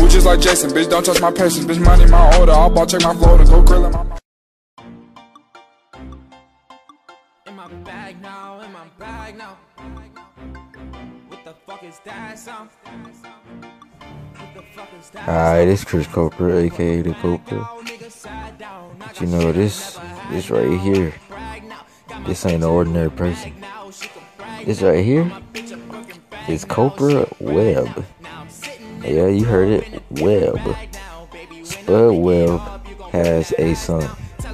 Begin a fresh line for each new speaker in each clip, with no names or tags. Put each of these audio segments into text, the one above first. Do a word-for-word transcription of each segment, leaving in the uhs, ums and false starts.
move just like Jason. Bitch, don't touch my patience. Bitch, money my order. I'll ball check my flow and go grill in my mouth.
In my bag now, in my bag now. What the fuck is that sound?
Alright, it's Chris Copra, aka the Copra. But you know this, this right here, this ain't an ordinary person. This right here is Copra Webb. Yeah, you heard it, Webb. Spud Webb has a son.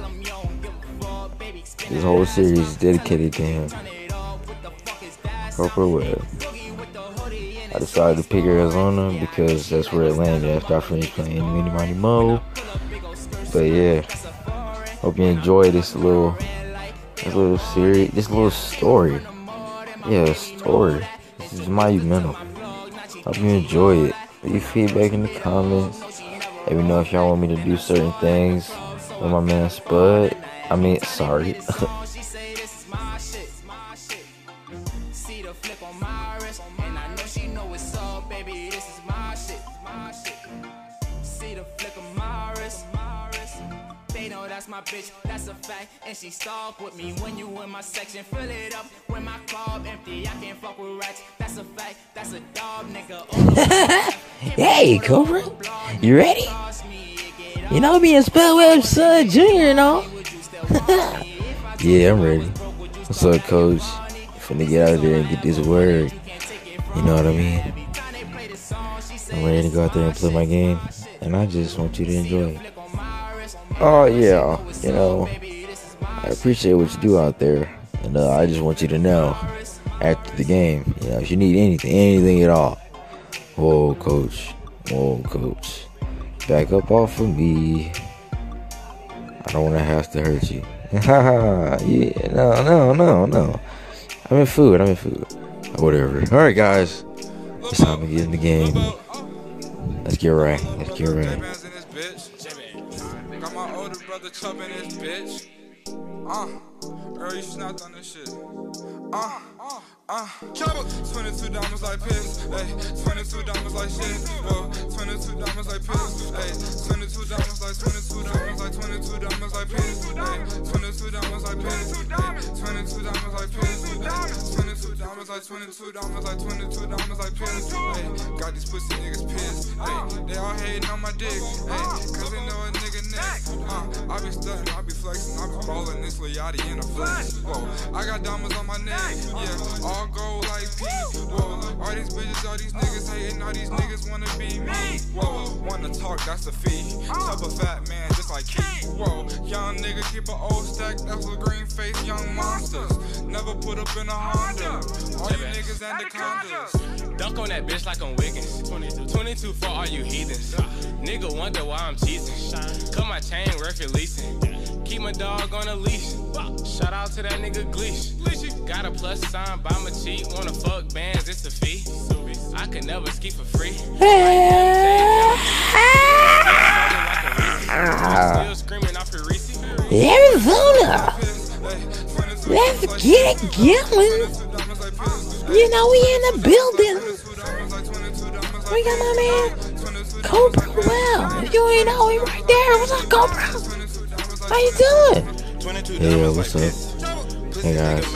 This whole series is dedicated to him. Copra Webb. I decided to pick Arizona because that's where it landed after I finished playing Mini Money Mo. But yeah, hope you enjoy this little, this little series, this little story. Yeah, story. This is monumental. Hope you enjoy it. Leave feedback in the comments. Let me know if y'all want me to do certain things with my man Spud. I mean, sorry.
See the flip on my wrist, and I know she know it's up, baby. This is my shit, my shit. See the flick of my wrist, my wrist. They know that's my bitch, that's a fact, and she stalk with me when you in my section. Fill it up when my club empty. I can't fuck with rats. That's a fact, that's a dog nigga.
Hey, Cobra, you ready? You know me and Spud Webb's son, Junior, and all. Yeah, I'm ready. What's up, Coach? Finna get out there and get this word. You know what I mean? I'm ready to go out there and play my game, and I just want you to enjoy it. Oh yeah, you know, I appreciate what you do out there, and uh, I just want you to know, after the game, you know, if you need anything, anything at all, whoa, Coach, whoa, Coach, back up off of me. I don't want to have to hurt you. Yeah, no, no, no, no. I'm in food, I'm in food. Whatever. Alright, guys. It's time to get in the game. Let's get right. Let's get right.
Got my older brother chopping this bitch. Uh, Earl, you snapped on this shit. Uh, uh, twenty-two diamonds like pills, hey, twenty-two diamonds like shit, whoa, twenty-two diamonds like pills, hey, twenty-two diamonds like twenty-two diamonds like twenty-two diamonds like pills, hey, twenty-two diamonds like pills, hey, twenty-two diamonds like pills, twenty-two diamonds like twenty-two diamonds like twenty-two diamonds like pills, hey, got these pussy niggas pissed, hey, they all hating on my dick, hey, cause they know a nigga next, uh, I be stunting, I be flexing, I be ballin' this Lil Yachty in a flex, whoa, I got diamonds on my neck, yeah, all gold like P, whoa, all these bitches, all these niggas hating, all these niggas wanna be me, whoa, wanna talk, that's a fee, chop a fat man just like Keith, whoa, young nigga keep an old stack, that's a green face, young monsters, never put up in a Honda, all you niggas anacondas.
Dunk on that bitch like I'm Wiggins. twenty-two for all you heathens. Nigga wonder why I'm teasing. Cut my chain worth releasing. Keep my dog on a leash. Shout out to that nigga Gleesh. Got a plus sign by my cheek. Wanna fuck bands, it's a fee. I could never ski for free. Still screaming off your Reese.
Arizona. Let's get it going. You know we in the building. We got my man Copra Webb. If you ain't know, he right there. What's up, Copra? How you doing? Hey, yo, what's up? Hey, guys.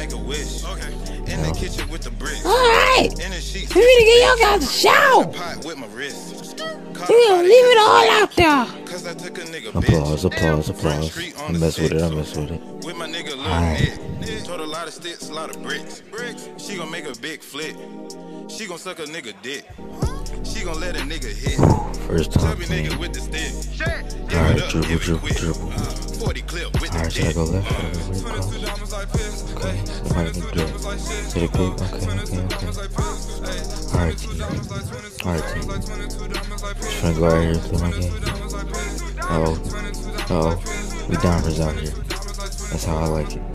Alright, we need to get y'all guys a shower. We gonna leave it all out there.
Applause, applause, applause. I mess with it, I mess with it. Alright.
Told a lot of sticks, a lot of bricks. She gon' make a big flip. She gon' suck a nigga dick. She gon' let a nigga hit.
First time playing.
With the stick.
Alright, dribble, dribble, dribble. Alright, should I go left? Should I go close? Okay, nobody can do it. Did it quick? Okay, okay, okay. Alright, team. Alright, team. Just trying to go out here and play my game. Oh, oh, we downers out here. That's how I like it.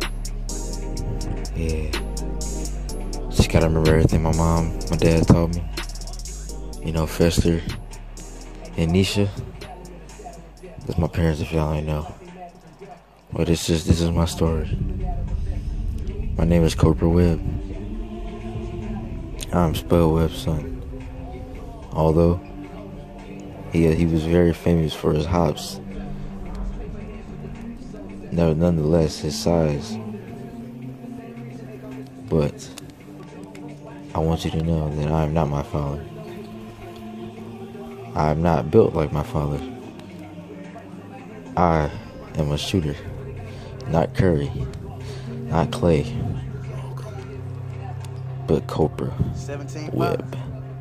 Yeah. Just gotta remember everything my mom, my dad taught me. You know, Fester and Nisha. That's my parents, if y'all ain't know. But it's just, this is my story. My name is Copra Webb. I'm Spud Webb's son. Although, He he was very famous for his hops. No, nonetheless, his size. But I want you to know that I am not my father. I am not built like my father. I am a shooter, not Curry, not Clay, but Cobra Webb.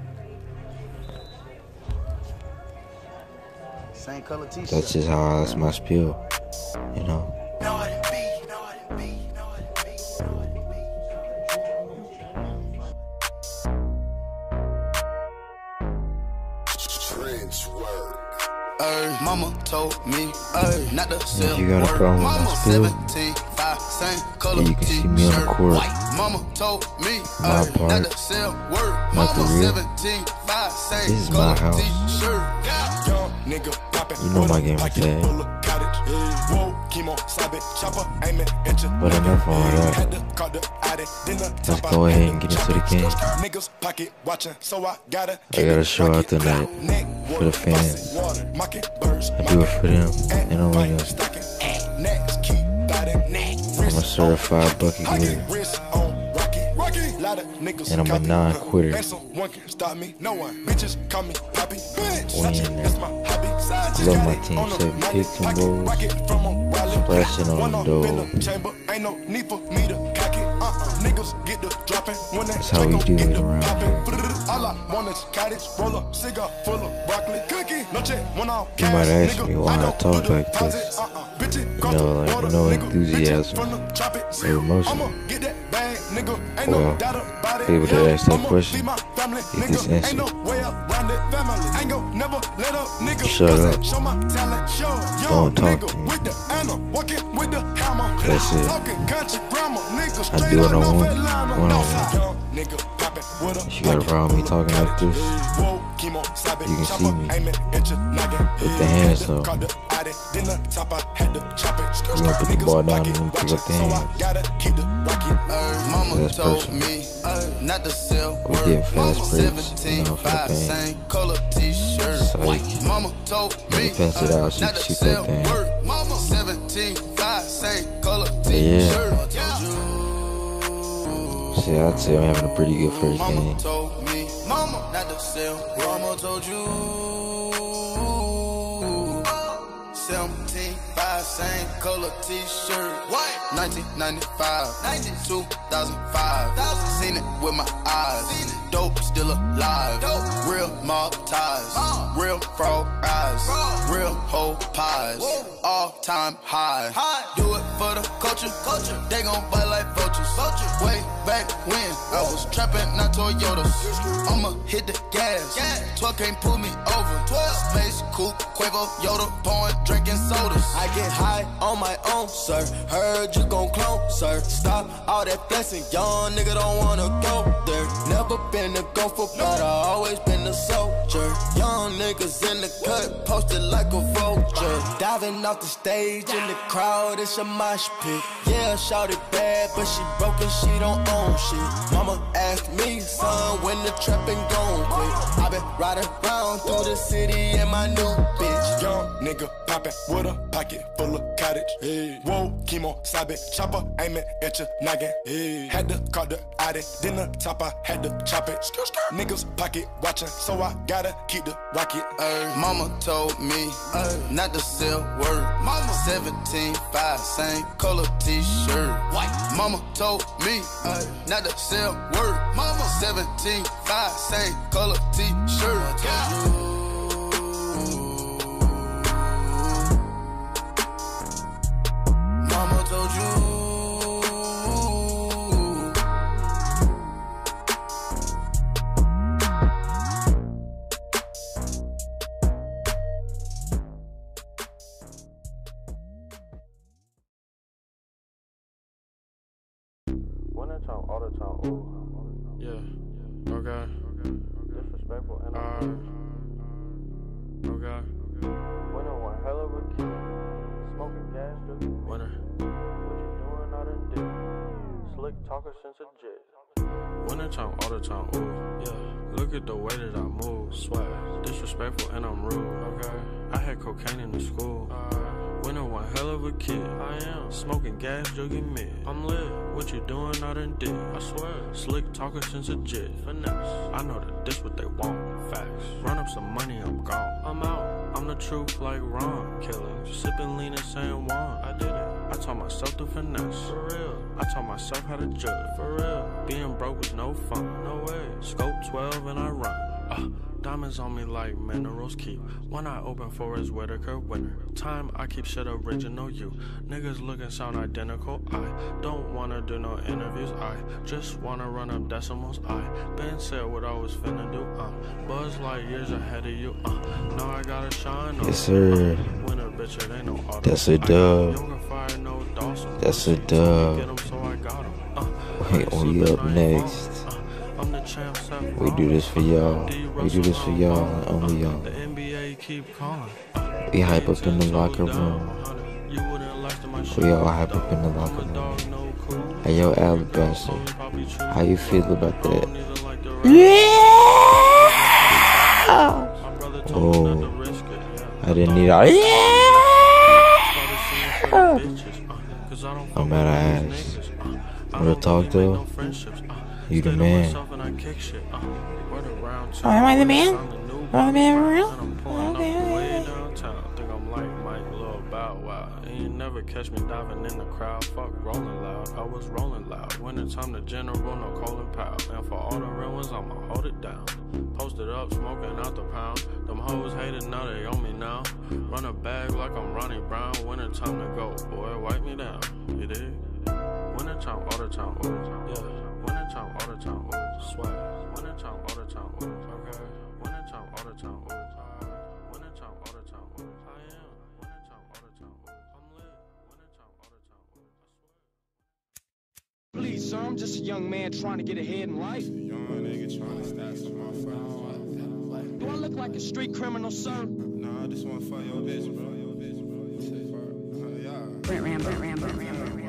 Same color t-shirt.
That's just how that's my spiel, you know.
Ay, mama told me ay, not to sell
If you got a problem with my spiel,
color
you can see me on the court.
Mama told me
My
ay,
part,
not to sell word.
not the real.
This
is my house. You know my game is bad. But enough of all that. Let's go ahead and get into the game. I gotta show out tonight for the fans. I do it for them and only them. I'm a certified bucket getter. And I'm a non-quitter. Win there. Love my team, seven picks and rolls. Splashing on the door. That's how we do it around here. You might ask me why I talk like this. You know, like no enthusiasm or emotion. Well, able to ask that question, you just answer. Shut up. Don't talk to me. That's it. I do what I want when I want. If you got a problem with me talking like this, you can see me with the hands up. You gonna put the ball down and then pick up the hands. That's personal. We get fast breaks, you know, for the fans. Psych. Let me pass it out so you can shoot that thing. Yeah. See, I'd say I'm having a pretty good first game.
Mama told you seventeen five, same color t-shirt. nineteen ninety-five, two thousand five. Seen it with my eyes. Dope still alive. Real mob ties. Real frog eyes. Real whole pies. All time high. Do it for the culture. They gon' bite like vultures. Way back when I was trapping, not Toyotas. I'ma hit the gas. twelve can't pull me over. Space coupe, Quavo, Yoda, pouring, drinking sodas. I get high on my own, sir. Heard you gon' clone, sir. Stop all that blessing, young nigga don't wanna go there. Never been a gopher, but I always been a soldier. Young niggas in the cut, posted like a vulture. Diving off the stage in the crowd, it's a mosh pit. Yeah, shouted bad, but she broke and she don't own shit. Mama asked me, son, when the trapping gon' quit. I been riding around through the city in my new bitch.
Young nigga poppin' with a pocket full of cottage. Hey. Whoa, chemo, sabe, chopper, aiming at your noggin. Hey. Had to call the addy, then the top I had to chop it. Niggas pocket watching, so I gotta keep the rocket.
Ay, mama told me ay, not to sell word. Mama seventeen five, same color t-shirt. White. Mama told me ay, not to sell word. Mama seventeen five, same color t-shirt. Mama told you.
One inch out all the time. Ooh. Yeah. Okay. Disrespectful and uh, okay. Winner one hell of a kid. Smoking gas, dude. Winner. What you doing out in dick? Slick talker since a jet. One inch out all the time. Ooh. Yeah. Look
look at the way that I move. Swag, disrespectful and I'm rude. Okay, I had cocaine in the school. Uh, winner one hell of a kid. I am smoking gas, jogging mid. I'm lit. What you doing? I done did. I swear, slick talker since a jit. Finesse. I know that this what they want. Facts. Run up some money, I'm gone. I'm out. I'm the truth like Ron. Killing, sipping lean and saying one. I did it. I taught myself to finesse. For real. I taught myself how to judge. For real. Being broke was no fun. No way. Scope twelve and I run. Uh, diamonds on me like minerals keep. One eye open for his Whitaker winner. Time I keep shit original you. Niggas looking sound identical. I don't wanna do no interviews. I just wanna run up decimals. I been said what I was finna do. Uh, buzz like years ahead of you. Uh, now I gotta shine on.
Yes, sir.
Uh, winner, bitch, it ain't no auto.
That's a dub.
Fire, no Dawson.
That's a dub.
Get 'em, so I got 'em. Uh,
Wait, we up next.
I'm the champ, Seth
We do this for y'all. We do this for y'all and only y'all.
The N B A keep calling.
We hype up in the locker room. We all hype up in the locker room. Hey, yo, Alabaster, how you feel about that? Yeah! Oh, I didn't need all. Yeah! I'm out of ass. Real talk though. You the man.
Oh, am I the man? Am I the man for real?
Okay. Think I'm like Mike, little bow wow. Ain't never catch me diving in the crowd. Fuck rolling loud. I was rolling loud. Winter time the general, no Colin Powell. And for all the real ones, I'ma hold it down. Posted up, smoking out the pound. Them hoes hated, now they own me now. Run a bag like I'm Ronnie Brown. Winter time to go, boy, wipe me down. You dig? Winter time, all the time, ooh, yeah. Winter time, all the time, ooh, swag. Winter time, all the time, ooh, okay. Winter time, all the time, ooh, winter time, all the time, ooh, I am. Winter time, all the time, ooh, I'm lit. Winter time, all the time, ooh, I swear.
Please, sir, I'm just a young man trying to get ahead in life.
Young nigga trying to stack some motherfuckers.
Do I look like a street criminal, sir?
Nah, I just want to fuck your bitch, bro. Your bitch, bro. Uh, yeah.
Brent Rambo, Rambo, Rambo, Rambo.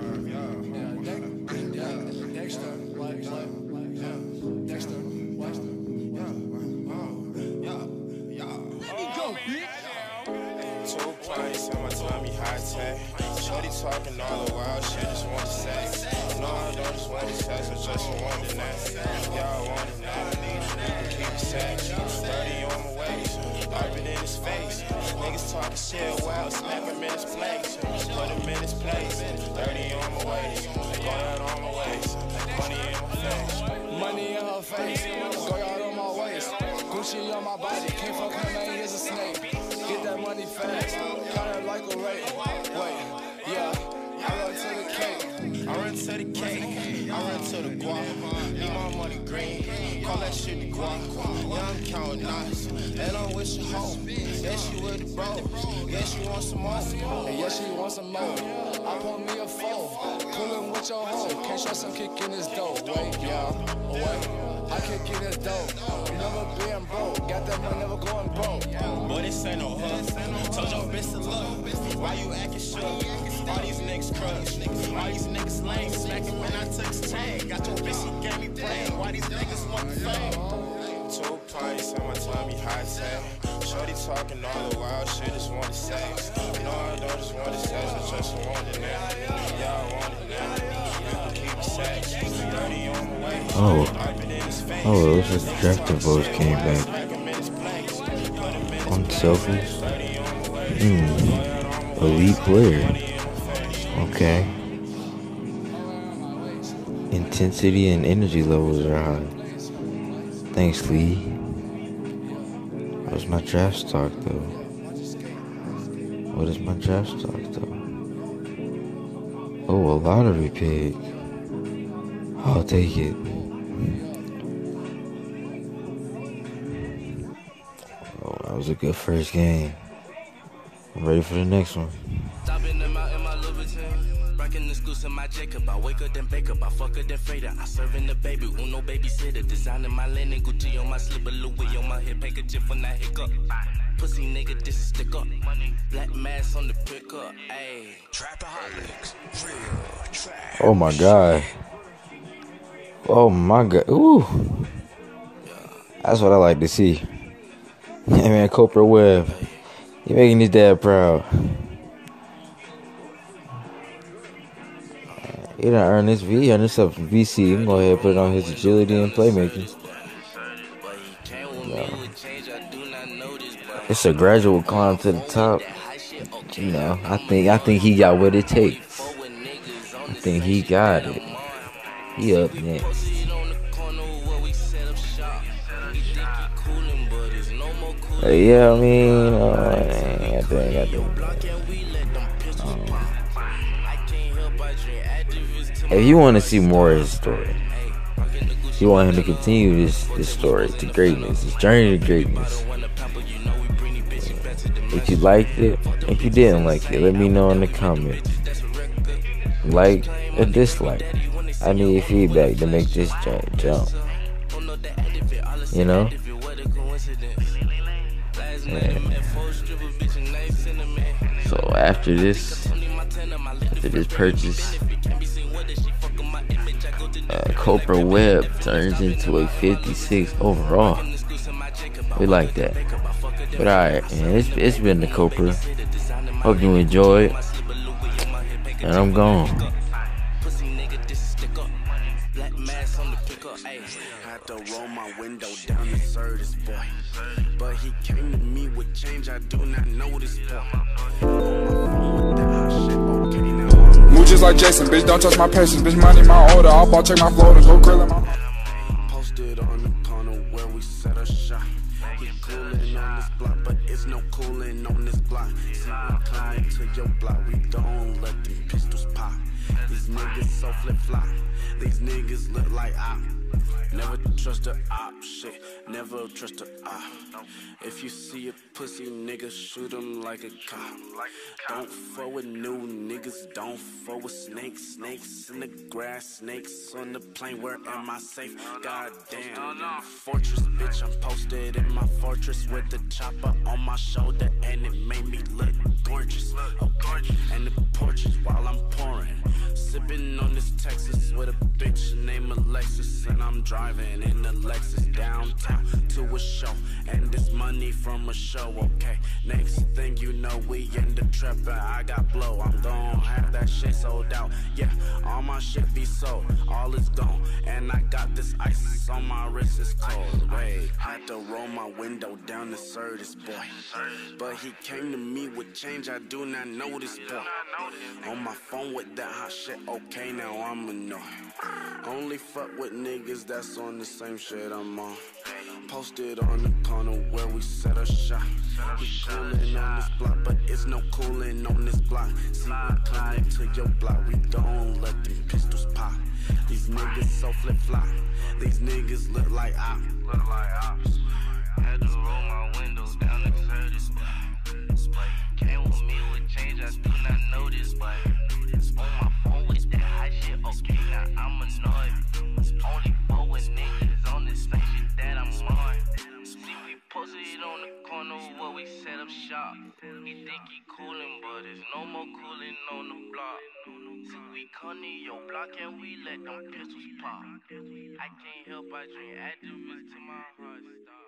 Dexter, like, like, yeah, Dexter, Dexter, yeah, oh, yeah, yeah.
Let me go, bitch.
Two pints on my tummy, high tech. Shorty talking all the wild shit, just want to sex. No, I don't just want to sex, I just want to next. Y'all want it now, nigga, keep it sex. thirty on my waist, up it in his face. Niggas talking shit, well, smack him in his place. Put him in his place, thirty on my waist. Go out on my waist, money in my face.
Money in her face, go out on my waist. Gucci on my body, can't fuck her man, he's a snake. Get that money fast, cut her like a rape. Wait, yeah, I run to the cake.
I run to the cake, I run to the guap. Need my money green, call that shit the guap. Yeah, I'm counting knots, and I'm with your home. Yeah, she with the bros, yeah, she want some more.
And yeah, she wants some more. I want me a foe, coolin' with your hoe. Can't trust him kicking his dough. Wait, yeah, wait, I kick in his dough. Never being broke, got that money, never going broke.
Boy, this ain't no hook. Told your bitch to look. Why you acting shook? All these niggas crush. All these niggas lame. Smack him when I took his chain. Got your bitch, she gave me brain. Why these niggas want the fame? Two pints on my tummy, high tech. Shorty talking all the wild shit, just want to sex. No, I don't just want to sex, I just want it now. Y'all want it now. Keep it sex. thirty on the way.
Oh, oh, those are the drafted votes came back. Unselfish. Hmm. Elite player. Okay. Intensity and energy levels are high. Thanks, Lee. What's my draft stock though? What is my draft stock though? Oh, a lottery pick. I'll take it. Oh, that was a good first game. I'm ready for the next one.
In my Jacob, I wake up then bake up, I fuck her then freighter. I serving the baby, Uno babysitter. Designing my linen, Gucci on my slipper, Louis on my hip, handkerchief when I hiccup. Pussy nigga, this is stick up. Black mask on the pickup, ayy. Trapaholics, real trap.
Oh my god. Oh my god. Ooh. That's what I like to see. Hey man, Copra Webb, you making his dad proud. He done earned this V. He earned himself a V C. He can go ahead and put it on his agility and playmaking. Yeah. It's a gradual climb to the top. You know, I think I think he got what it takes. I think he got it. He up next. Uh, yeah, I mean, uh, I think I think. Um, if you want to see more of his story, if you want him to continue this this story to greatness, this journey to greatness. If you liked it, if you didn't like it, let me know in the comments. Like or dislike. I need feedback to make this joint jump. You know? Yeah. So after this, after this purchase, uh, Copra Webb turns into a fifty-six overall. We like that. But alright, man, it's, it's been the Copra. Hope you enjoyed. And I'm gone.
Had to roll my window down and serve this boy. But he came to me with change I do not know this boy.
Move just like Jason, bitch, don't touch my patience. Bitch, money my order, I'll ball check my floaters. Go grill in my
posted on the corner where we set a shot. He cooling on this block, but it's no cooling on this block. See, we coming to your block, we don't let them pistols pop. These niggas so flip-flop, these niggas look like op. Never trust a op, shit, never trust a op. If you see a pussy nigga, shoot him like a cop. Don't fuck with new niggas, don't fuck with snakes. Snakes in the grass, snakes on the plane, where am I safe? Goddamn, fortress, bitch, I'm posted in my fortress with the chopper on my shoulder, and it made me look gorgeous. Okay, and the porches while I'm pouring. Sipping on this Texas with a bitch named Alexis, and I'm driving in the Lexus downtown to a show, and this money from a show. Okay, next thing you know, we in the trap, and I got blow. I'm gon' have that shit sold out. Yeah, all my shit be sold, all is gone, and I got this ice on my wrist, it's cold. Wait, had to roll my window down to serve this boy, but he came to me with change I do not know this boy. On my phone with that hot shit, okay, now I'm annoyed. Only fuck with niggas that's on the same shit I'm on. Posted on the corner where we set a shot. We coolin' on this block, but it's no coolin' on this block. See, we coming to your block, we don't let them pistols pop. These niggas so flip-flop, these niggas look like op. Look like ops. Had to roll my windows down to serve this boy. Came with me with change, I do not know this boy. On my phone with that hot shit, okay, now I'm annoyed. Only four niggas on this same shit that I'm on. See, we posted on the corner where we set up shop. He think he coolin', but there's no more coolin' on the block. See, we come to your block and we let them pistols pop. I can't help but drink activists to my heart stop.